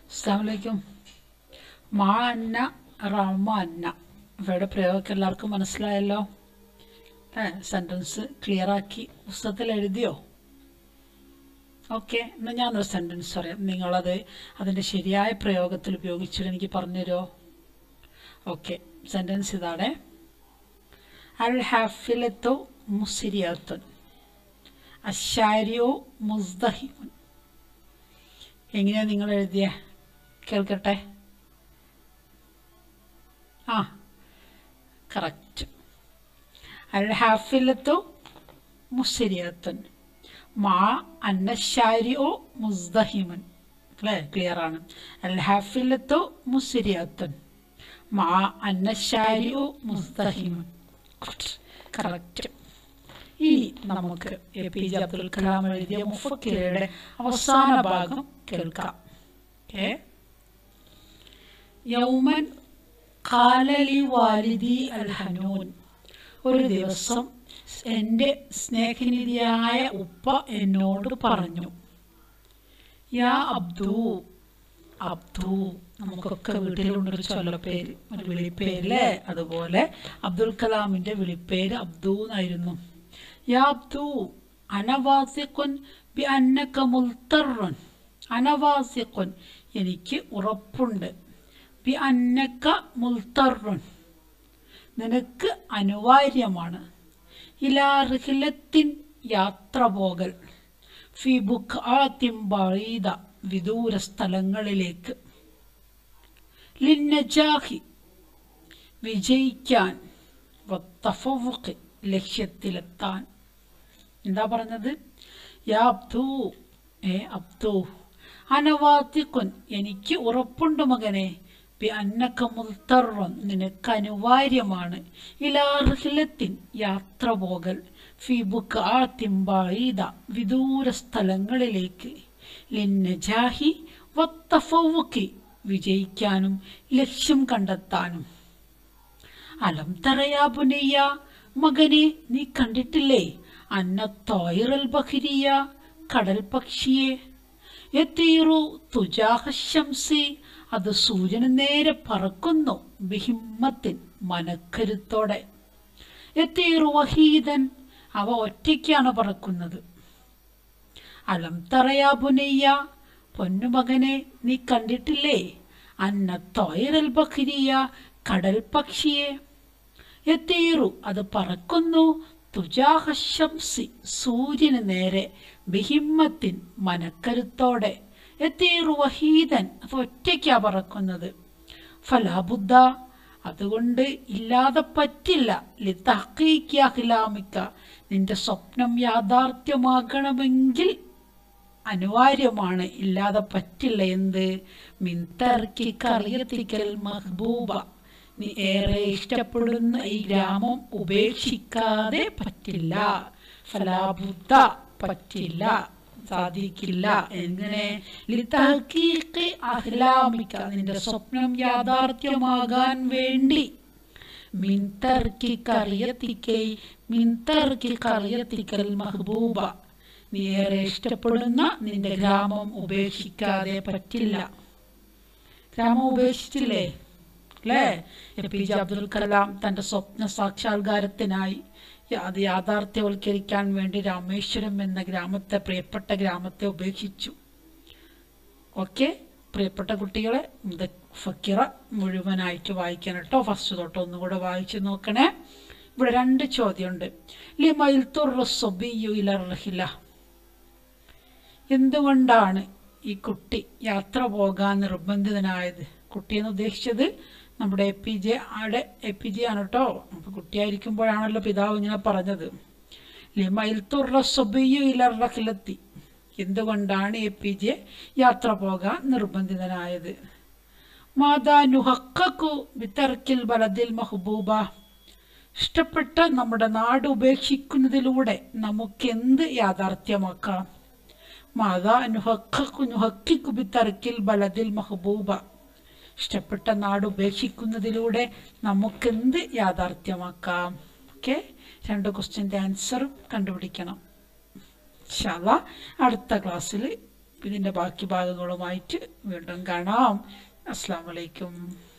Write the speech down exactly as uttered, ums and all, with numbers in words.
അസ്സലാമു അലൈക്കും. മാ അന്ന റമ അന്ന ഇവയുടെ പ്രയോഗമൊക്കെ എല്ലാവർക്കും മനസ്സിലായല്ലോ. സെൻറ്റൻസ് ക്ലിയറാക്കി പുസ്തകത്തിൽ എഴുതിയോ? ഓക്കെ, എന്നാൽ ഞാനൊരു സെൻറ്റൻസ് പറയാം, നിങ്ങളത് അതിൻ്റെ ശരിയായ പ്രയോഗത്തിൽ ഉപയോഗിച്ചിട്ട് എനിക്ക് പറഞ്ഞുതരുമോ? ഓക്കെ, സെൻറ്റൻസ് ഇതാണ്. അൽ ഹാഫിലത്തു മുസിരിയത്തുൻ അശാരിയോ മുസ്ദഹിമുൻ. എങ്ങനെയാണ് നിങ്ങൾ എഴുതിയ? കേൾക്കട്ടെ. ആ, കറക്റ്റ്. അൽ ഹാഫിലത്തു മുസിരിയത്തുൻ മാ അന്നശാരിയോ മുസ്ദഹിമുൻ. അല്ലേ, ക്ലിയർ ആണ്. അൽ ഹാഫിലത്തു മുസിരിയത്തുൻ മാ അന്നശാരിയോ മുസ്ദഹിമുൻ. കറക്റ്റ്. ഇനി നമുക്ക് A P J Abdul Kalam എഴുതിയ മുഫക്കിറയുടെ അവസാന ഭാഗം കേൾക്കാം. ഓക്കെ. യൗമൻ ഖാലലി വാലിദി അൽ ഹനൂൻ. ഒരു ദിവസം എൻ്റെ സ്നേഹനിധിയായ ഉപ്പ എന്നോട് പറഞ്ഞു, യാ അബ്ദു. അബ്ദു നമുക്കൊക്കെ വീട്ടിലുണ്ടൊരു ചൊല്ലപ്പേര്, ഒരു വിളിപ്പേരല്ലേ? അതുപോലെ അബ്ദുൽ കലാമിൻ്റെ വിളിപ്പേര് അബ്ദു എന്നായിരുന്നു. യാ അബ്ദു അനവാസിഖുൻ ബി അന്നക മുൽത്തറുൻ. അനവാസിഖുൻ എനിക്ക് ഉറപ്പുണ്ട്. ബി അന്നക മുൽത്തറുൻ നിനക്ക് അനിവാര്യമാണ്. ഇലാ റിഹ്ലത്തിൻ യാത്ര പോകൽ. ഫി ബുഖാത്തിൻ ബഈദ വിദൂര സ്ഥലങ്ങളിലേക്ക്. ലിന്നജാഹി വിജയിക്കാൻ. വത്തഫവുഖ് ലക്ഷ്യത്തിലെത്താൻ. എന്താ പറഞ്ഞത്? യാ അബ്ദു, ഏ അബ്ദു, അനവാത്തിഖുൻ എനിക്ക് ഉറപ്പുണ്ട് മകനെ. ബി അന്നക മുൽത്തറുൻ നിനക്ക് അനിവാര്യമാണ്. ഇലാ റിഹ്ലത്തിൻ യാത്ര പോകൽ. ഫി ബുഖാത്തിൻ ബഈദ വിദൂര സ്ഥലങ്ങളിലേക്ക്. ലിന്നജാഹി വത്തഫവുഖി വിജയിക്കാനും ലക്ഷ്യം കണ്ടെത്താനും. അലം തറയാ ബുനയ്യ മകനെ നീ കണ്ടിട്ടില്ലേ? അന്ന ത്വയ്റൽ ബഹരിയ കടൽ പക്ഷിയെ. യതീറു തുജാഹ ശംസി അത് സൂര്യന് നേരെ പറക്കുന്നു. ബിഹിമ്മത്തിൻ മനക്കരുത്തോടെ. യതീറു വഹീദൻ അവ ഒറ്റയ്ക്കാണ് പറക്കുന്നത്. അലം തറയാ ബുനയ്യ പൊന്നുമകനെ നീ കണ്ടിട്ടില്ലേ? അന്ന ത്വയ്റൽ ബഹരിയ കടൽ പക്ഷിയെ. യതീറു അത് പറക്കുന്നു. തുജാഹ ശംസി സൂര്യന് നേരെ. ബിഹിമ്മത്തിൻ മനക്കരുത്തോടെ. യതീറു വഹീദൻ അത് ഒറ്റയ്ക്കാ പറക്കുന്നത്. ഫലാബുദ്ധ അതുകൊണ്ട് ഇല്ലാതെ പറ്റില്ല. ലിതഹ്ഖീഖി അഹ്ലാമിക നിന്റെ സ്വപ്നം യാഥാർത്ഥ്യമാകണമെങ്കിൽ അനിവാര്യമാണ്, ഇല്ലാതെ പറ്റില്ല. എന്ത്? മിൻ തർക്കി ഖറിയതികൽ മഹ്ബൂബ നീ ഏറെ ഇഷ്ടപ്പെടുന്ന ഈ ഗ്രാമം ഉപേക്ഷിക്കാതെ പറ്റില്ല. ഫലാബുദ്ധ പറ്റില്ല, സാധിക്കില്ല. എങ്ങനെ? ലിതഹ്ഖീഖി അഹ്ലാമിക നിന്റെ സ്വപ്നം യാഥാർത്ഥ്യമാകാൻ വേണ്ടി. മിൻ തർക്കി ഖറിയതികൈ മിൻ തർക്കി ഖറിയതികൽ മഹ്ബൂബ നീ ഏറെ ഇഷ്ടപ്പെടുന്ന നിന്റെ ഗ്രാമം ഉപേക്ഷിക്കാതെ പറ്റില്ല. ഗ്രാമം ഉപേക്ഷിച്ചില്ലേ? അല്ലേ? A P J Abdul Kalam തൻ്റെ സ്വപ്ന സാക്ഷാത്കാരത്തിനായി അത് യാഥാർത്ഥ്യവൽക്കരിക്കാൻ വേണ്ടി രാമേശ്വരം എന്ന ഗ്രാമത്തെ, പ്രിയപ്പെട്ട ഗ്രാമത്തെ ഉപേക്ഷിച്ചു. ഓക്കെ, പ്രിയപ്പെട്ട കുട്ടികളെ, ഫക്കിറ മുഴുവനായിട്ട് വായിക്കാൻ കേട്ടോ. ഫസ്റ്റ് തൊട്ട് ഒന്നുകൂടെ വായിച്ചു നോക്കണേ. ഇവിടെ രണ്ട് ചോദ്യമുണ്ട്. ലിമയിൽത്തുറ സബിയു ഇല റഹില എന്തുകൊണ്ടാണ് ഈ കുട്ടി യാത്ര പോകാൻ നിർബന്ധിതനായത്? കുട്ടിയെന്ന് ഉദ്ദേശിച്ചത് നമ്മുടെ എ പി ജെ ആടെ എ പി ജെ ആണ് കേട്ടോ. അപ്പോൾ കുട്ടിയായിരിക്കുമ്പോഴാണല്ലോ പിതാവ് ഇങ്ങനെ പറഞ്ഞത്. ലിമയിൽത്തുറ സബിയു ഇല റഹിലത്തി എന്തുകൊണ്ടാണ് എ പി ജെ യാത്ര പോകാൻ നിർബന്ധിതനായത്? മാതാ നുഹഖഖു ബിതർക്കിൽ ബലദിൽ മഹ്ബൂബ ഇഷ്ടപ്പെട്ട നമ്മുടെ നാട് ഉപേക്ഷിക്കുന്നതിലൂടെ നമുക്കെന്ത് യാഥാർത്ഥ്യമാക്കാം? മാതാ നുഹഖഖു നുഹഖിഖു ബിതർക്കിൽ ബലദിൽ മഹ്ബൂബ ഇഷ്ടപ്പെട്ട നാട് ഉപേക്ഷിക്കുന്നതിലൂടെ നമുക്കെന്ത് യാഥാർത്ഥ്യമാക്കാം? ഓക്കെ, രണ്ട് ക്വസ്റ്റ്യൻ്റെ ആൻസറും കണ്ടുപിടിക്കണം. ഇൻഷാ അല്ലാഹ് അടുത്ത ക്ലാസ്സിൽ ഇതിൻ്റെ ബാക്കി ഭാഗങ്ങളുമായിട്ട് വീണ്ടും കാണാം. അസ്സലാമു അലൈക്കും.